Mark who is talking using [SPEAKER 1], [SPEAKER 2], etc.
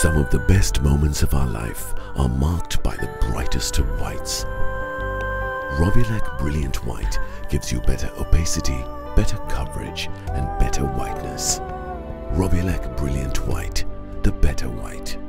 [SPEAKER 1] Some of the best moments of our life are marked by the brightest of whites. Robbialac Brilliant White gives you better opacity, better coverage and better whiteness. Robbialac Brilliant White, the better white.